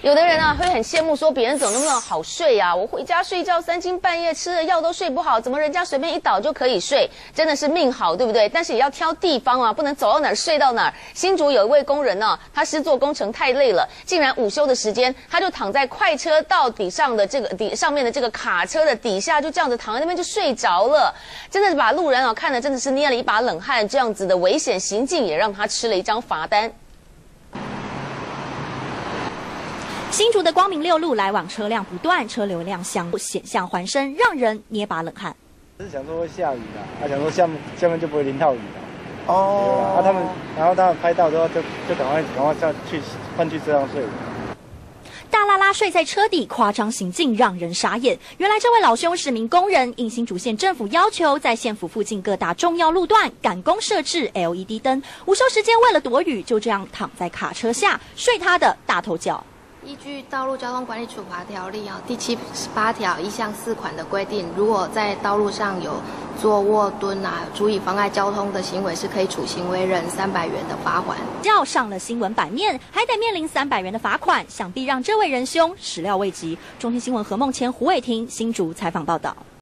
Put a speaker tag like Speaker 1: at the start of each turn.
Speaker 1: 有的人啊会很羡慕说别人怎么那么好睡啊？我回家睡觉3更半夜吃了药都睡不好，怎么人家随便一倒就可以睡？真的是命好，对不对？但是也要挑地方啊，不能走到哪儿睡到哪儿。新竹有一位工人呢，他施作工程太累了，竟然午休的时间他就躺在快车道上面的这个卡车的底下，就这样子躺在那边就睡着了。真的是把路人啊看得真的是捏了一把冷汗，这样子的危险行径也让他吃了一张罚单。
Speaker 2: 新竹的光明6路来往车辆不断，车流量险象环生，让人捏把冷汗。
Speaker 3: 是想说会下雨啦，想说下面就不会淋到雨啦。
Speaker 4: 哦，
Speaker 3: 对啊，然后他们拍到之后就赶快上去换去车上睡。
Speaker 2: 大拉拉睡在车底，夸张行径让人傻眼。原来这位老兄是名工人，应新竹县政府要求，在县府附近各大重要路段赶工设置 LED 灯。午休时间为了躲雨，就这样躺在卡车下睡他的大头觉。
Speaker 5: 依据《道路交通管理处罚条例》第78条1项4款的规定，如果在道路上有坐卧蹲足以妨碍交通的行为，是可以处行为人300元的罚款。
Speaker 2: 要上了新闻版面，还得面临300元的罚款，想必让这位仁兄始料未及。中天新闻何梦谦、胡伟霆新竹采访报道。